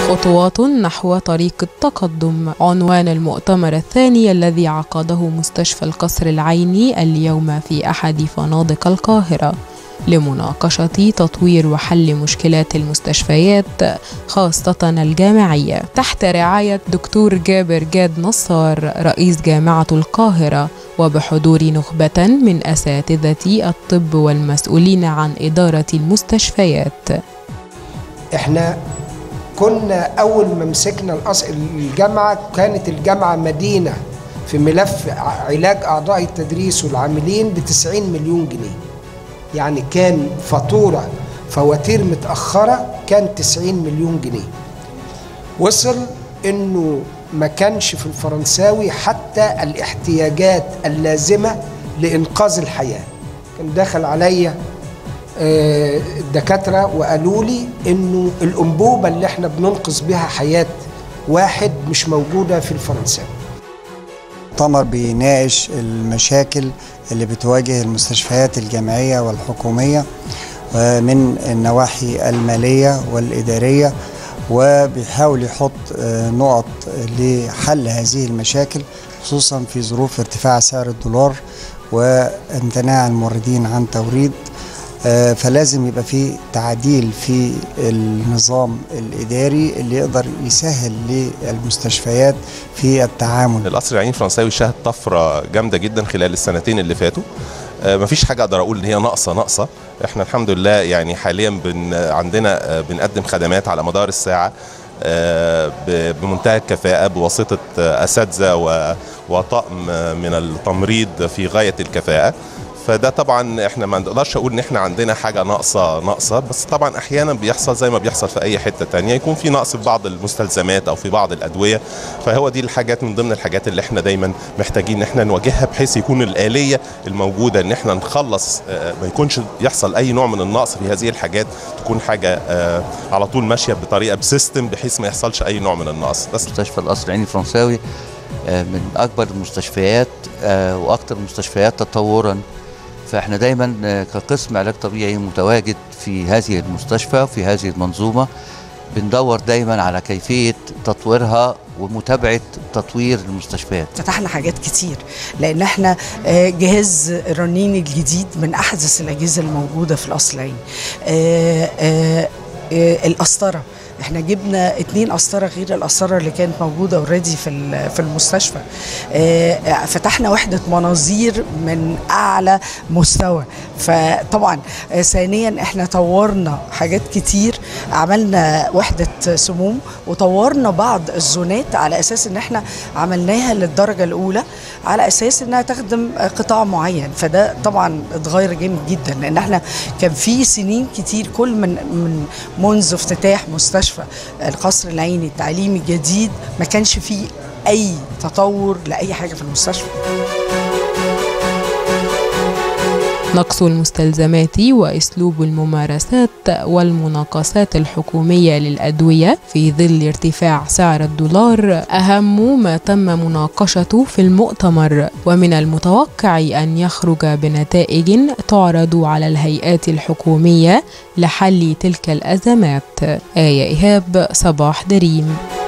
خطوات نحو طريق التقدم عنوان المؤتمر الثاني الذي عقده مستشفى القصر العيني اليوم في أحد فنادق القاهرة لمناقشة تطوير وحل مشكلات المستشفيات خاصة الجامعية تحت رعاية دكتور جابر جاد نصار رئيس جامعة القاهرة وبحضور نخبة من أساتذة الطب والمسؤولين عن إدارة المستشفيات. احنا كنا أول ما مسكنا الجامعة كانت الجامعة مدينة في ملف علاج أعضاء التدريس والعاملين ب90 مليون جنيه، يعني كان فواتير متأخرة كان 90 مليون جنيه. وصل إنه ما كانش في الفرنساوي حتى الاحتياجات اللازمة لإنقاذ الحياة. كان دخل عليا الدكاترة وقالوا لي إنه الأنبوبة اللي احنا بننقذ بها حياة واحد مش موجودة في الفرنساوي. المؤتمر بيناقش المشاكل اللي بتواجه المستشفيات الجامعية والحكومية من النواحي المالية والإدارية، وبيحاول يحط نقط لحل هذه المشاكل خصوصا في ظروف ارتفاع سعر الدولار وامتناع الموردين عن توريد. فلازم يبقى في تعديل في النظام الإداري اللي يقدر يسهل للمستشفيات في التعامل. القصر العيني الفرنساوي شهد طفرة جامدة جدا خلال السنتين اللي فاتوا. مفيش حاجة أقدر أقول إن هي ناقصة. إحنا الحمد لله يعني حاليا عندنا بنقدم خدمات على مدار الساعة بمنتهى الكفاءة بواسطة أساتذة وطاقم من التمريض في غاية الكفاءة. فده طبعا احنا ما نقدرش اقول ان احنا عندنا حاجه ناقصه، بس طبعا احيانا بيحصل زي ما بيحصل في اي حته تانية يكون في نقص في بعض المستلزمات او في بعض الادويه. فهو دي الحاجات من ضمن الحاجات اللي احنا دايما محتاجين ان احنا نواجهها، بحيث يكون الآلية الموجوده ان احنا نخلص ما يكونش يحصل اي نوع من النقص في هذه الحاجات، تكون حاجه على طول ماشيه بطريقه بسيستم بحيث ما يحصلش اي نوع من النقص. بس مستشفى القصر العيني الفرنساوي من اكبر المستشفيات واكثر المستشفيات تطورا، فاحنا دايما كقسم علاج طبيعي متواجد في هذه المستشفى وفي هذه المنظومة، بندور دايما على كيفية تطويرها ومتابعة تطوير المستشفيات. فتحنا حاجات كتير لأن احنا جهاز الرنين الجديد من أحدث الأجهزة الموجودة في القصر العيني. القسطرة احنا جبنا 2 قسطرة غير القسطرة اللي كانت موجودة اوريدي في المستشفى. فتحنا وحدة مناظير من اعلى مستوى. فطبعا ثانيا احنا طورنا حاجات كتير، عملنا وحدة سموم وطورنا بعض الزونات على اساس ان احنا عملناها للدرجة الاولى على اساس انها تخدم قطاع معين. فده طبعا اتغير جامد جدا لان احنا كان في سنين كتير كل منذ افتتاح مستشفى القصر العيني التعليمي الجديد ما كانش فيه أي تطور لأي حاجة في المستشفى. نقص المستلزمات وأسلوب الممارسات والمناقصات الحكومية للأدوية في ظل ارتفاع سعر الدولار أهم ما تم مناقشته في المؤتمر، ومن المتوقع أن يخرج بنتائج تعرض على الهيئات الحكومية لحل تلك الأزمات. آية إيهاب، صباح دريم.